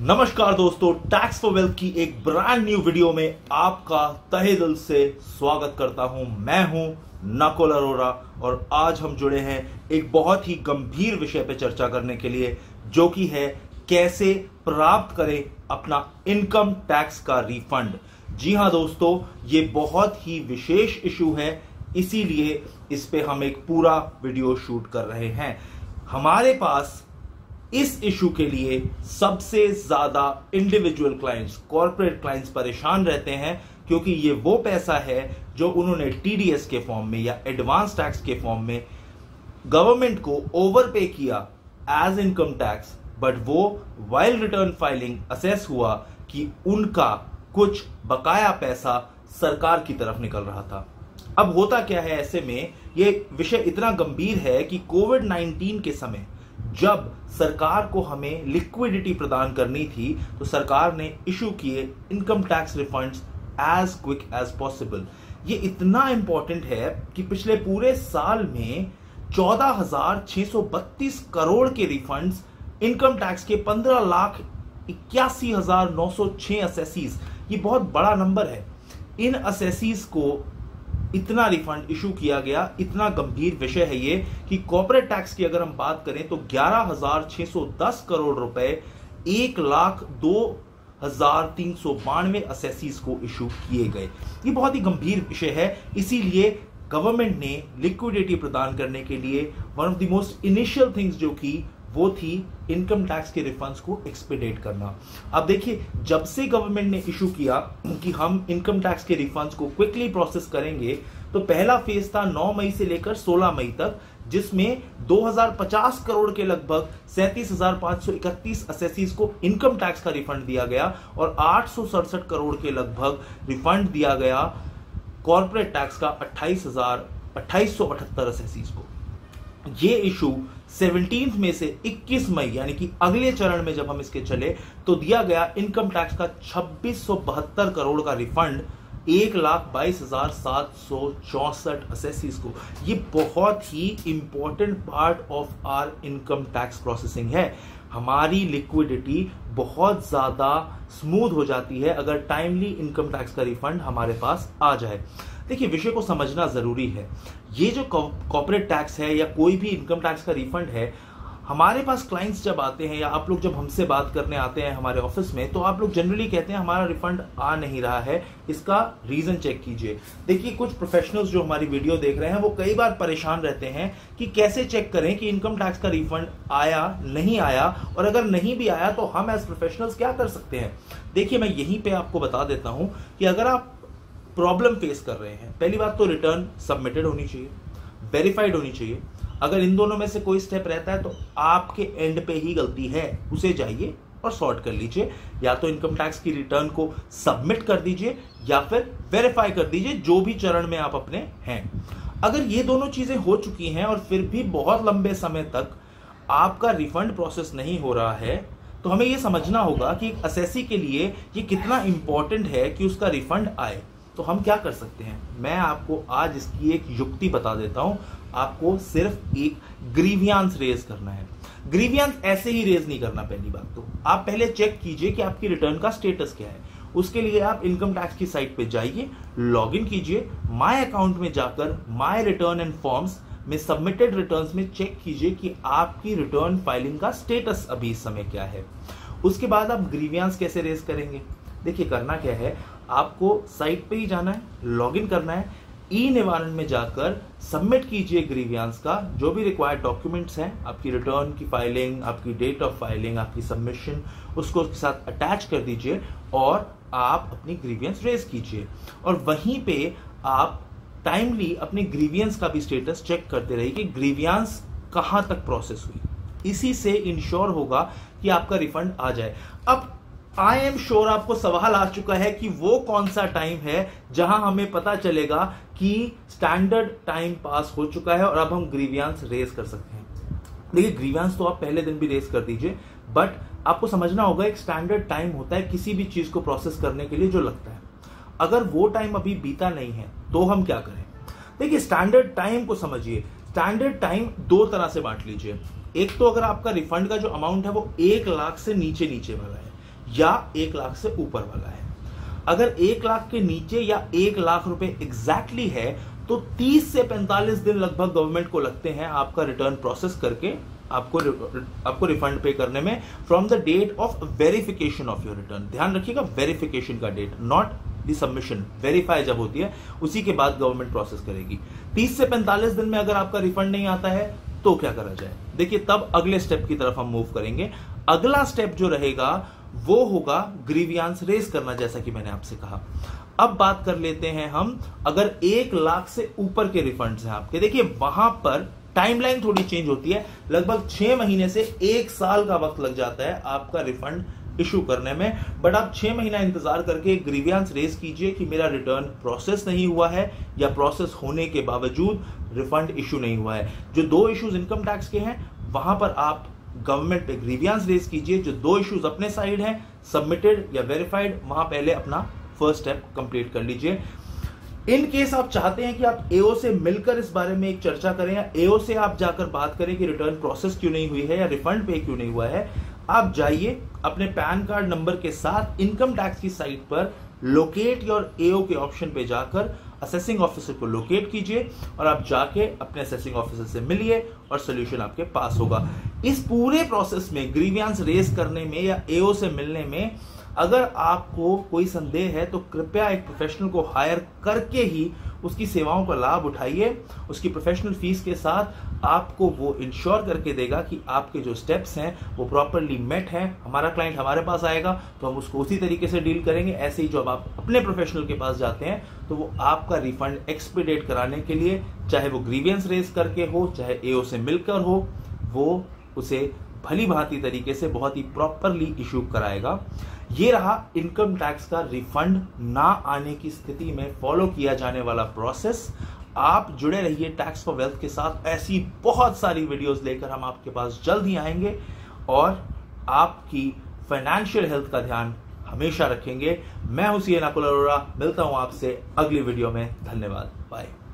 नमस्कार दोस्तों, tax for wealth की एक ब्रांड न्यू वीडियो में आपका तहे दिल से स्वागत करता हूं। मैं हूं नकुल अरोरा और आज हम जुड़े हैं एक बहुत ही गंभीर विषय पर चर्चा करने के लिए, जो कि है कैसे प्राप्त करें अपना इनकम टैक्स का रिफंड। जी हां दोस्तों, ये बहुत ही विशेष इशू है, इसीलिए इस पे हम एक पूरा वीडियो शूट कर रहे हैं। हमारे पास इस इशू के लिए सबसे ज्यादा इंडिविजुअल क्लाइंट्स, कॉर्पोरेट क्लाइंट्स परेशान रहते हैं, क्योंकि ये वो पैसा है जो उन्होंने टीडीएस के फॉर्म में या एडवांस टैक्स के फॉर्म में गवर्नमेंट को ओवर पे किया एज इनकम टैक्स, बट वो वाइल रिटर्न फाइलिंग असेस हुआ कि उनका कुछ बकाया पैसा सरकार की तरफ निकल रहा था। अब होता क्या है, ऐसे में ये विषय इतना गंभीर है कि कोविड-19 के समय जब सरकार को हमें लिक्विडिटी प्रदान करनी थी, तो सरकार ने इशू किए income tax refunds as quick as possible. ये इतना इंपॉर्टेंट है कि पिछले पूरे साल में 14,632 करोड़ के रिफंड्स इनकम टैक्स के 15,81,906 असेसीज, ये बहुत बड़ा नंबर है। इन असेसीज को इतना रिफंड इशू किया गया। इतना गंभीर विषय है ये कि कॉर्पोरेट टैक्स की अगर हम बात करें तो 11,610 करोड़ रुपए 1,02,392 असेसीज को इशू किए गए। ये बहुत ही गंभीर विषय है, इसीलिए गवर्नमेंट ने लिक्विडिटी प्रदान करने के लिए one of the most initial things जो की वो थी इनकम टैक्स के रिफंड्स को एक्सपीडिएट करना। अब देखिए, जब से गवर्नमेंट ने इशू किया कि हम इनकम टैक्स के रिफंड्स को क्विकली प्रोसेस करेंगे, तो पहला फेज था 9 मई से लेकर 16 मई तक, जिसमें 2050 करोड़ के लगभग 37,531 असेसीज को इनकम टैक्स का रिफंड दिया गया और 867 करोड़ के लगभग रिफंड दिया गया कॉर्पोरेट टैक्स का 28,278 असेसीज को। ये इशू 17 में से 21 मई यानी कि अगले चरण में जब हम इसके चले, तो दिया गया इनकम टैक्स का 2672 करोड़ का रिफंड 1,22,764 असेसीज को। ये बहुत ही important part of our income tax processing है। हमारी लिक्विडिटी बहुत ज्यादा स्मूथ हो जाती है अगर टाइमली इनकम टैक्स का रिफंड हमारे पास आ जाए। देखिए, विषय को समझना जरूरी है। ये जो कॉर्पोरेट टैक्स है या कोई भी इनकम टैक्स का रिफंड है, हमारे पास क्लाइंट्स जब आते हैं या आप लोग जब हमसे बात करने आते हैं हमारे ऑफिस में, तो आप लोग जनरली कहते हैं हमारा रिफंड आ नहीं रहा है, इसका रीजन चेक कीजिए। देखिए, कुछ प्रोफेशनल्स जो हमारी वीडियो देख रहे हैं वो कई बार परेशान रहते हैं कि कैसे चेक करें कि इनकम टैक्स का रिफंड आया नहीं आया, और अगर नहीं भी आया तो हम एज प्रोफेशनल्स क्या कर सकते हैं। देखिए, मैं यहीं पे आपको बता देता हूं कि अगर आप प्रॉब्लम फेस कर रहे हैं, पहली बात तो रिटर्न सबमिटेड होनी चाहिए, वेरीफाइड होनी चाहिए। अगर इन दोनों में से कोई स्टेप रहता है तो आपके एंड पे ही गलती है, उसे जाइए और सॉर्ट कर लीजिए। या तो इनकम टैक्स की रिटर्न को सबमिट कर दीजिए या फिर वेरीफाई कर दीजिए, जो भी चरण में आप अपने हैं। अगर ये दोनों चीजें हो चुकी हैं और फिर भी बहुत लंबे समय तक आपका रिफंड प्रोसेस नहीं हो रहा है, तो हमें यह समझना होगा कि एक असेसी के लिए ये कितना इंपॉर्टेंट है कि उसका रिफंड आए। तो हम क्या कर सकते हैं, मैं आपको आज इसकी एक युक्ति बता देता हूं। आपको सिर्फ एक ग्रीवियांस रेज करना है। ग्रीवियांस ऐसे ही रेज नहीं करना। पहली बात तो आप पहले चेक कीजिए कि आपकी रिटर्न का स्टेटस क्या है। उसके लिए आप इनकम टैक्स की साइट पे जाइए, लॉग इन कीजिए, माय अकाउंट में जाकर माय रिटर्न एंड फॉर्म्स में सबमिटेड रिटर्न्स में चेक कीजिए कि आपकी रिटर्न फाइलिंग का स्टेटस अभी इस समय क्या है। उसके बाद आप ग्रीवियांस कैसे रेज करेंगे। देखिए, करना क्या है, आपको साइट पे ही जाना है, लॉग इन करना है, ई निवारण में जाकर सबमिट कीजिए ग्रीवियांस का जो भी रिक्वायर्ड डॉक्यूमेंट्स हैं, आपकी रिटर्न की फाइलिंग, आपकी डेट ऑफ फाइलिंग, आपकी सबमिशन, उसको उसके साथ अटैच कर दीजिए और आप अपनी ग्रीवियंस रेज कीजिए। और वहीं पे आप टाइमली अपनी ग्रीवियंस का भी स्टेटस चेक करते रहिए कि ग्रीवियंस कहां तक प्रोसेस हुई। इसी से इंश्योर होगा कि आपका रिफंड आ जाए। अब आई एम श्योर आपको सवाल आ चुका है कि वो कौन सा टाइम है जहां हमें पता चलेगा कि स्टैंडर्ड टाइम पास हो चुका है और अब हम ग्रीवियांस रेज कर सकते हैं। देखिए, ग्रीवियांस तो आप पहले दिन भी रेज कर दीजिए, बट आपको समझना होगा एक स्टैंडर्ड टाइम होता है किसी भी चीज को प्रोसेस करने के लिए जो लगता है। अगर वो टाइम अभी बीता नहीं है तो हम क्या करें। देखिए, स्टैंडर्ड टाइम को समझिए। स्टैंडर्ड टाइम दो तरह से बांट लीजिए। एक तो अगर आपका रिफंड का जो अमाउंट है वो 1 लाख से नीचे वाला है, या 1 लाख से ऊपर वाला है। अगर 1 लाख के नीचे या 1 लाख रुपए एग्जैक्टली है तो 30 से 45 दिन लगभग गवर्नमेंट को लगते हैं आपका रिटर्न प्रोसेस करके आपको रिफंड पे करने में, from the date of verification of your return. ध्यान रखिएगा, वेरिफिकेशन का date, not the submission. Verify जब होती है उसी के बाद गवर्नमेंट प्रोसेस करेगी। 30 से 45 दिन में अगर आपका रिफंड नहीं आता है तो क्या करा जाए? देखिए, तब अगले स्टेप की तरफ हम मूव करेंगे। अगला स्टेप जो रहेगा वो होगा ग्रीवियांस रेज करना, जैसा कि मैंने आपसे कहा। अब बात कर लेते हैं हम, अगर 1 लाख से ऊपर के रिफंड्स हैं आपके, देखिए वहां पर टाइमलाइन थोड़ी चेंज होती है। लगभग 6 महीने से 1 साल का वक्त लग जाता है आपका रिफंड इशू करने में, बट आप 6 महीना इंतजार करके ग्रीवियांस रेज कीजिए कि मेरा रिटर्न प्रोसेस नहीं हुआ है या प्रोसेस होने के बावजूद रिफंड इशू नहीं हुआ है। जो 2 इश्यूज इनकम टैक्स के हैं वहां पर आप गवर्नमेंट पे ग्रीवियांस रेज कीजिए। जो 2 इश्यूज अपने साइड हैं, सबमिटेड या वेरीफाइड, वहां पहले अपना फर्स्ट स्टेप कंप्लीट कर लीजिए। इन केस आप चाहते हैं कि आप एओ से मिलकर इस बारे में एक चर्चा करें या एओ से आप जाकर बात करें कि रिटर्न प्रोसेस क्यों नहीं हुई है या रिफंड पे क्यों नहीं हुआ है, आप जाइए अपने पैन कार्ड नंबर के साथ इनकम टैक्स की साइट पर लोकेट योर एओ के ऑप्शन पे जाकर असेसिंग ऑफिसर को लोकेट कीजिए और आप जाके अपने असेसिंग ऑफिसर से मिलिए और सोल्यूशन आपके पास होगा। इस पूरे प्रोसेस में ग्रीवियांस रेज करने में या एओ से मिलने में अगर आपको कोई संदेह है तो कृपया एक प्रोफेशनल को हायर करके ही उसकी सेवाओं का लाभ उठाइए। उसकी प्रोफेशनल फीस के साथ आपको वो इंश्योर करके देगा कि आपके जो स्टेप्स हैं वो प्रॉपरली मेट हैं। हमारा क्लाइंट हमारे पास आएगा तो हम उसको उसी तरीके से डील करेंगे। ऐसे ही जब आप अपने प्रोफेशनल के पास जाते हैं तो वो आपका रिफंड एक्सपीडिएट कराने के लिए, चाहे वो ग्रीवियंस रेज करके हो चाहे एओ से मिलकर हो, वो उसे भली भांति तरीके से बहुत ही प्रॉपरली इशू कराएगा। ये रहा इनकम टैक्स का रिफंड ना आने की स्थिति में फॉलो किया जाने वाला प्रोसेस। आप जुड़े रहिए टैक्स फॉर वेल्थ के साथ। ऐसी बहुत सारी वीडियोस लेकर हम आपके पास जल्द ही आएंगे और आपकी फाइनेंशियल हेल्थ का ध्यान हमेशा रखेंगे। मैं हूं सीएन अकुल अरोड़ा, मिलता हूं आपसे अगली वीडियो में। धन्यवाद, बाय।